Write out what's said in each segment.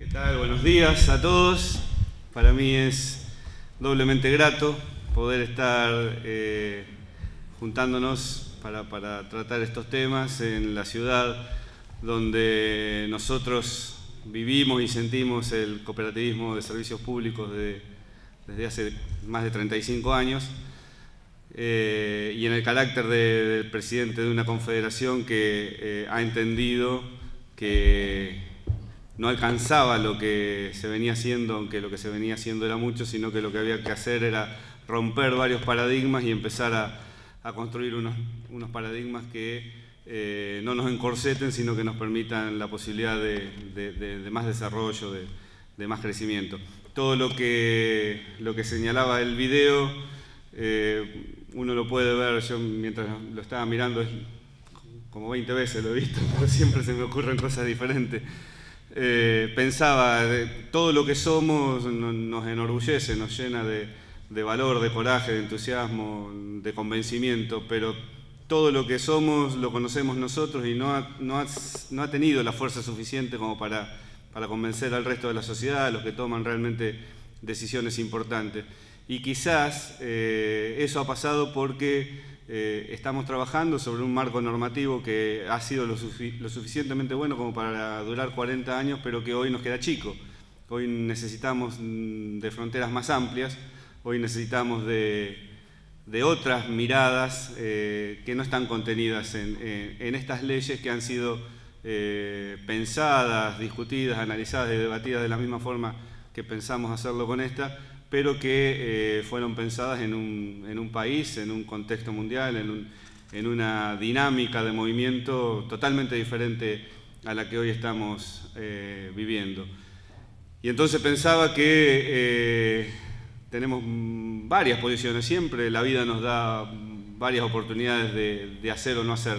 tal? Buenos días a todos. Para mí es doblemente grato poder estar juntándonos para tratar estos temas en la ciudad donde nosotros vivimos y sentimos el cooperativismo de servicios públicos desde hace más de 35 años y en el carácter del presidente de una confederación que ha entendido que no alcanzaba lo que se venía haciendo, aunque lo que se venía haciendo era mucho, sino que lo que había que hacer era romper varios paradigmas y empezar a construir unos paradigmas que no nos encorseten, sino que nos permitan la posibilidad de más desarrollo, de más crecimiento. Todo lo que señalaba el video, uno lo puede ver, yo mientras lo estaba mirando, como 20 veces lo he visto, pero siempre se me ocurren cosas diferentes. Pensaba, todo lo que somos nos enorgullece, nos llena de valor, de coraje, de entusiasmo, de convencimiento, pero todo lo que somos lo conocemos nosotros y no ha tenido la fuerza suficiente como para convencer al resto de la sociedad, a los que toman realmente decisiones importantes. Y quizás eso ha pasado porque estamos trabajando sobre un marco normativo que ha sido lo suficientemente bueno como para durar 40 años, pero que hoy nos queda chico. Hoy necesitamos de fronteras más amplias, hoy necesitamos de otras miradas que no están contenidas en estas leyes que han sido pensadas, discutidas, analizadas y debatidas de la misma forma que pensamos hacerlo con esta, pero que fueron pensadas en un país, en un contexto mundial, en una dinámica de movimiento totalmente diferente a la que hoy estamos viviendo. Y entonces pensaba que tenemos varias posiciones siempre, la vida nos da varias oportunidades de hacer o no hacer.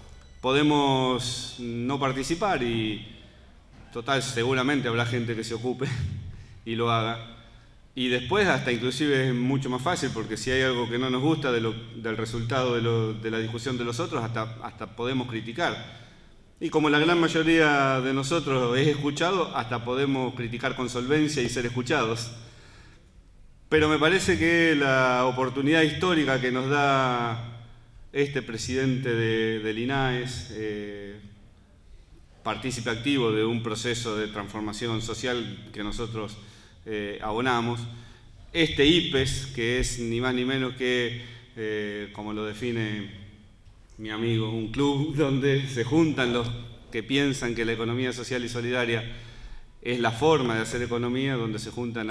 Podemos no participar y, total, seguramente habrá gente que se ocupe y lo haga. Y después hasta inclusive es mucho más fácil, porque si hay algo que no nos gusta del resultado de la discusión de los otros, hasta podemos criticar. Y como la gran mayoría de nosotros es escuchado, hasta podemos criticar con solvencia y ser escuchados. Pero me parece que la oportunidad histórica que nos da este presidente del INAES, partícipe activo de un proceso de transformación social que nosotros abonamos, este IPES, que es ni más ni menos que, como lo define mi amigo, un club donde se juntan los que piensan que la economía social y solidaria es la forma de hacer economía, donde se juntan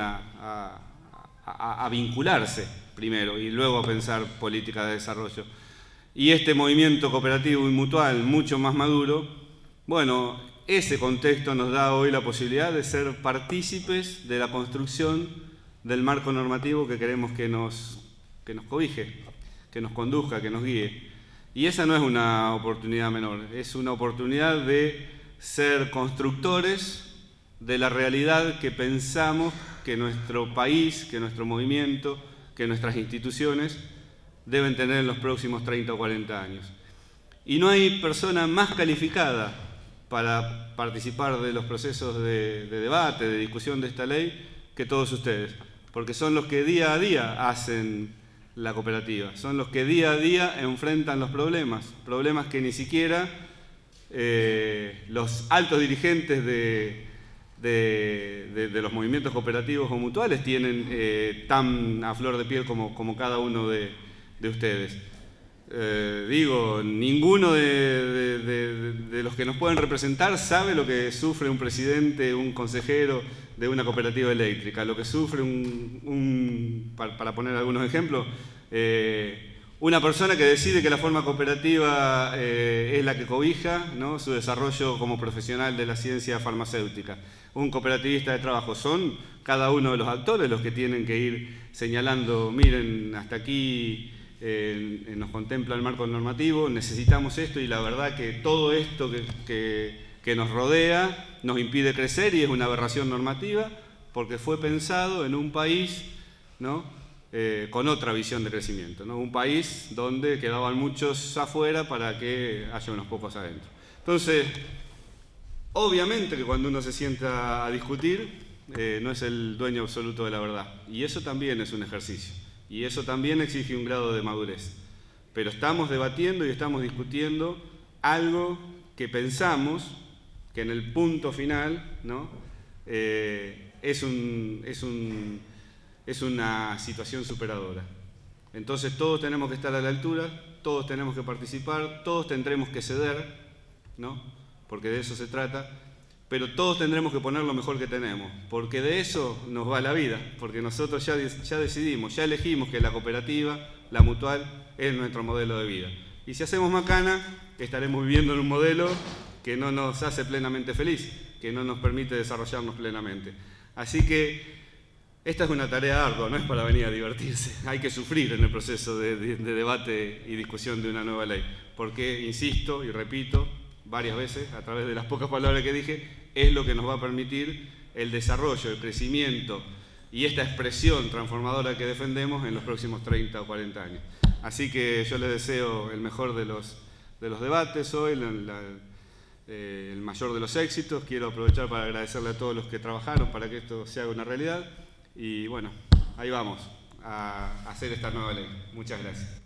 a vincularse primero y luego a pensar política de desarrollo. Y este movimiento cooperativo y mutual mucho más maduro, bueno, ese contexto nos da hoy la posibilidad de ser partícipes de la construcción del marco normativo que queremos que nos cobije, que nos conduzca, que nos guíe. Y esa no es una oportunidad menor, es una oportunidad de ser constructores de la realidad que pensamos que nuestro país, que nuestro movimiento, que nuestras instituciones deben tener en los próximos 30 o 40 años. Y no hay persona más calificada para participar de los procesos de debate, de discusión de esta ley, que todos ustedes, porque son los que día a día hacen la cooperativa, son los que día a día enfrentan los problemas que ni siquiera los altos dirigentes de los movimientos cooperativos o mutuales tienen tan a flor de piel como cada uno de ustedes. Ninguno de los que nos pueden representar sabe lo que sufre un presidente, un consejero de una cooperativa eléctrica, lo que sufre para poner algunos ejemplos, una persona que decide que la forma cooperativa es la que cobija, ¿no?, su desarrollo como profesional de la ciencia farmacéutica. Un cooperativista de trabajo, son cada uno de los actores los que tienen que ir señalando, miren, hasta aquí nos contempla el marco normativo, necesitamos esto, y la verdad que todo esto que nos rodea nos impide crecer y es una aberración normativa porque fue pensado en un país, ¿no?, con otra visión de crecimiento, ¿no?, un país donde quedaban muchos afuera para que haya unos pocos adentro. Entonces, Obviamente que cuando uno se sienta a discutir, no es el dueño absoluto de la verdad. Y eso también es un ejercicio. Y eso también exige un grado de madurez. Pero estamos debatiendo y estamos discutiendo algo que pensamos que en el punto final, ¿no? Es una situación superadora. Entonces todos tenemos que estar a la altura, todos tenemos que participar, todos tendremos que ceder, ¿no? Porque de eso se trata, pero todos tendremos que poner lo mejor que tenemos, porque de eso nos va la vida, porque nosotros ya decidimos, ya elegimos que la cooperativa, la mutual, es nuestro modelo de vida. Y si hacemos macana, estaremos viviendo en un modelo que no nos hace plenamente feliz, que no nos permite desarrollarnos plenamente. Así que esta es una tarea ardua, no es para venir a divertirse. Hay que sufrir en el proceso de debate y discusión de una nueva ley. Porque, insisto y repito varias veces, a través de las pocas palabras que dije, es lo que nos va a permitir el desarrollo, el crecimiento y esta expresión transformadora que defendemos en los próximos 30 o 40 años. Así que yo les deseo el mejor de los debates hoy, el mayor de los éxitos. Quiero aprovechar para agradecerle a todos los que trabajaron para que esto se haga una realidad. Y bueno, ahí vamos a hacer esta nueva ley. Muchas gracias.